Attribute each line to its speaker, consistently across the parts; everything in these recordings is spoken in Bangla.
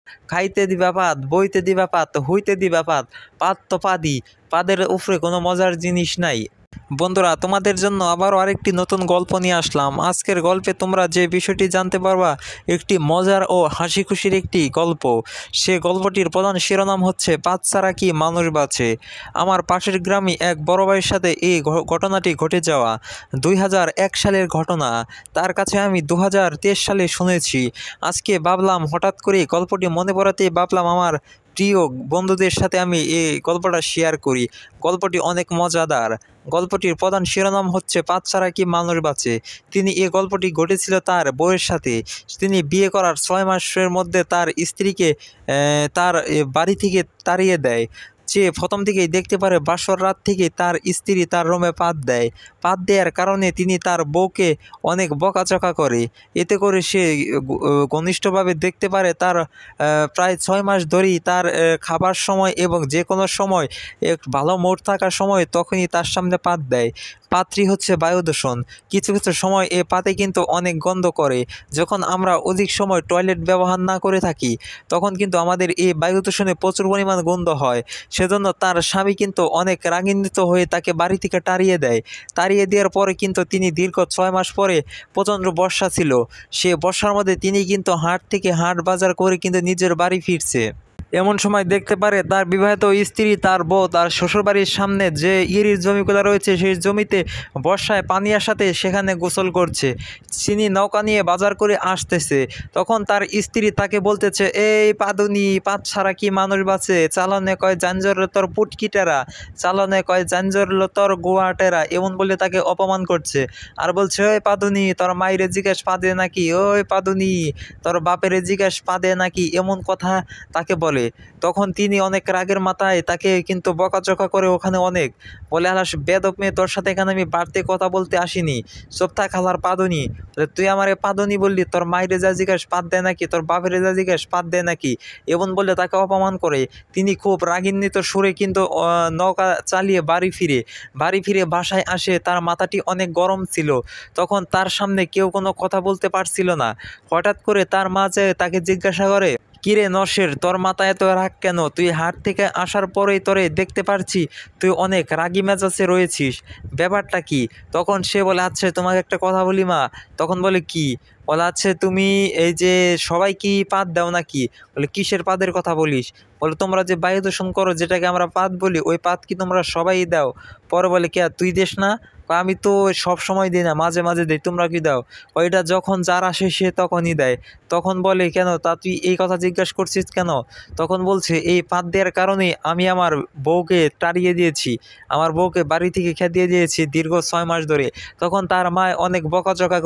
Speaker 1: খাইতে দিবা পাত, বইতে দিবা পাত, হইতে দিবা পাত, পাত তো পাদি, পাদের উপরে কোনো মজার জিনিস নাই। বন্ধুরা, তোমাদের জন্য আবারও আরেকটি নতুন গল্প নিয়ে আসলাম। আজকের গল্পে তোমরা যে বিষয়টি জানতে পারবা একটি মজার ও হাসি খুশির একটি গল্প। সে গল্পটির প্রধান শিরোনাম হচ্ছে পাত ছাড়া কি মানুষ বাঁচে। আমার পাশের গ্রামে এক বড় ভাইয়ের সাথে এই ঘটনাটি ঘটে যাওয়া 2001 সালের ঘটনা। তার কাছে আমি 2023 সালে শুনেছি। আজকে ভাবলাম, হঠাৎ করে গল্পটি মনে পড়াতেই ভাবলাম আমার প্রিয় বন্ধুদের সাথে আমি এই গল্পটা শেয়ার করি। গল্পটি অনেক মজাদার। গল্পটির প্রধান শিরোনাম হচ্ছে পাত ছাড়া কি মানুষ বাঁচে। এই গল্পটি ঘটেছিল তার বউয়ের সাথে। তিনি বিয়ে করার 6 মাসের মধ্যে তার স্ত্রীকে তার বাড়ি থেকে তাড়িয়ে দেয়। সে প্রথম থেকেই দেখতে পারে বাসর রাত থেকে তার স্ত্রী তার রুমে পাত দেয়। পাত দেওয়ার কারণে তিনি তার বউকে অনেক বকাঝকা করে। এতে করে সে ঘনিষ্ঠভাবে দেখতে পারে তার প্রায় 6 মাস ধরেই তার খাবার সময় এবং যে কোনো সময় এক ভালো মুড থাকার সময় তখনই তার সামনে পাত দেয়। পাতটি হচ্ছে বায়ু দূষণ। কিছু কিছু সময় এ পাতে কিন্তু অনেক গন্ধ করে। যখন আমরা অধিক সময় টয়লেট ব্যবহার না করে থাকি তখন কিন্তু আমাদের এই বায়ু দূষণে প্রচুর পরিমাণ গন্ধ হয়। সেজন্য তার স্বামী কিন্তু অনেক রাগান্বিত হয়ে তাকে বাড়ি থেকে তাড়িয়ে দেয়। তাড়িয়ে দেওয়ার পরে কিন্তু তিনি দীর্ঘ 6 মাস পরে, প্রচণ্ড বর্ষা ছিল, সে বর্ষার মধ্যে তিনি কিন্তু হাট থেকে হাট বাজার করে কিন্তু নিজের বাড়ি ফিরছে। এমন সময় দেখতে পারে তার বিবাহিত স্ত্রী, তার বউ তার শ্বশুরবাড়ির সামনে যে ইরির জমিগুলো রয়েছে সেই জমিতে বর্ষায় পানি আসাতে সেখানে গোসল করছে। তিনি নৌকা নিয়ে বাজার করে আসতেছে। তখন তার স্ত্রী তাকে বলতেছে, এই পাদুনি, পাত ছাড়া কি মানুষ বাঁচে, চালনে কয় জাঞ্জর তোর পুটকিটেরা, চালনে কয় জাঞ্জর তোর গোয়াটেরা, এমন বলে তাকে অপমান করছে। আর বলছে, ওই পাদুনি, তোর মায়ের জিজ্ঞেস পাদে নাকি, ওই পাদুনি, তোর বাপের জিজ্ঞেস পাদে নাকি, এমন কথা তাকে বলে। তখন তিনি অনেক রাগের মাথায় তাকে কিন্তু বকাঝকা করে ওখানে অনেক বলে, আলাস বেদব মেয়ে, তোর সাথে এখানে আমি বাড়তে কথা বলতে আসিনি, চোপ্তা খালার পাদুনি, তুই আমারে পাদুনি বললি, তোর মায়ের যা জিজ্ঞাস পাত দেয় নাকি, তোর বাপের যা জিজ্ঞাস পাত দেয় নাকি, এমন বলে তাকে অপমান করে। তিনি খুব রাগান্বিত সুরে কিন্তু নৌকা চালিয়ে বাড়ি ফিরে বাসায় আসে। তার মাথাটি অনেক গরম ছিল। তখন তার সামনে কেউ কোনো কথা বলতে পারছিল না। হঠাৎ করে তার মা যায় তাকে জিজ্ঞাসা করে, কিরে নরসের, তোর মাথায় এত রাগ কেন? তুই হাট থেকে আসার পরেই তোরে দেখতে পারছি তুই অনেক রাগী মেজাজে রয়েছিস, ব্যাপারটা কি? তখন সে বলে, আচ্ছা তোমাকে একটা কথা বলি মা। তখন বলে, কি? বলে, আচ্ছা তুমি এই যে সবাই কি পাত দাও নাকি? বলে, কিসের পাদের কথা বলিস? বলে, তোমরা যে বায়ু দূষণ করো, যেটাকে আমরা পাত বলি, ওই পাত কি তোমরা সবাই দাও? পরে বলে, কে তুই দেশ না? আমি তো সব সময় দিই না, মাঝে মাঝে দিই, তোমরা কি দাও? ওইটা যখন যার আসে সে তখনই দেয়। তখন বলে, কেন তা তুই এই কথা জিজ্ঞাসা করছিস কেন? তখন বলছে, এই পাত দেওয়ার কারণে আমি আমার বউকে তাড়িয়ে দিয়েছি, আমার বউকে বাড়ি থেকে খেদিয়ে দিয়েছি দীর্ঘ 6 মাস ধরে। তখন তার মা অনেক বকাঝকা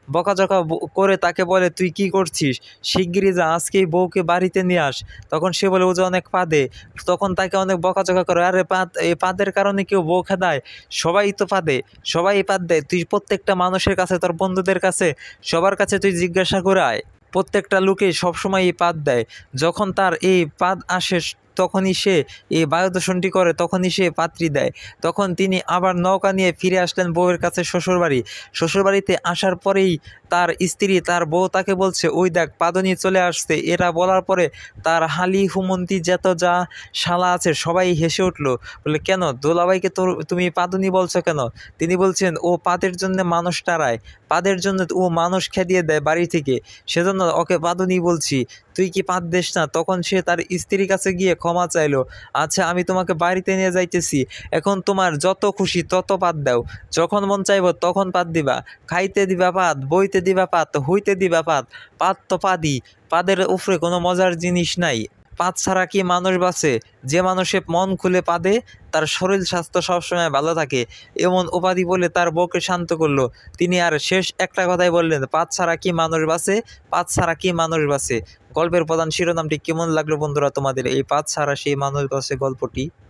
Speaker 1: করে তাকে বলে, তুই কি করছিস? শিগগিরই যা, আজকেই বউকে বাড়িতে নিয়ে আস। তখন সে বলে, ও যে অনেক পাদে। তখন তাকে অনেক বকাঝকা করে, আরে এই পাদের কারণে কেউ বউ খেদায়? সবাই তো পাদে, সবাই পাত দেয়। তুই প্রত্যেকটা মানুষের কাছে, তোর বন্ধুদের কাছে, সবার কাছে তুই জিজ্ঞাসা করে আয়, প্রত্যেকটা লোকে সবসময় এই পাত দেয়। যখন তার এই পাত আসে তখনই সে এই বায়ু দূষণটি করে, তখনই সে পাত্রী দেয়। তখন তিনি আবার নৌকা নিয়ে ফিরে আসলেন বউয়ের কাছে শ্বশুরবাড়িতে আসার পরেই তার স্ত্রী, তার বউ তাকে বলছে, ওই দেখ পাদুনি চলে আসছে। এরা বলার পরে তার হালি হুমন্তি যা শালা আছে সবাই হেসে উঠলো। বলে, কেন দোলাভাইকে তুমি পাদুনি বলছো কেন? তিনি বলছেন, ও পাদের জন্য মানুষ তাড়ায়, পাদের জন্য ও মানুষ খেদিয়ে দেয় বাড়ি থেকে, সেজন্য ওকে পাদুনি বলছি। তুই কি পাত দেশ না? তখন সে তার স্ত্রীর কাছে গিয়ে ক্ষমা চাইলো। আচ্ছা আমি তোমাকে বাড়িতে নিয়ে যাইতেছি, এখন তোমার যত খুশি তত পাত দাও, যখন মন চাইব তখন পাত দিবা, খাইতে দিবা পাত, বইতে দিবা পাত, হইতে দিবা পাত, পাত তো পাদি, পাদের উপরে কোনো মজার জিনিস নাই। পাত ছাড়া কি মানুষ বাঁচে? যে মানুষে মন খুলে পাদে তার শরীর স্বাস্থ্য সবসময় ভালো থাকে, এমন উপাধি বলে তার বউকে শান্ত করলো। তিনি আর শেষ একটা কথাই বললেন, পাত ছাড়া কি মানুষ বাঁচে, পাত ছাড়া কি মানুষ বাঁচে। গল্পের প্রধান শিরোনামটি কেমন লাগলো বন্ধুরা তোমাদের, এই পাত ছাড়া সেই মানুষ বাঁচে গল্পটি?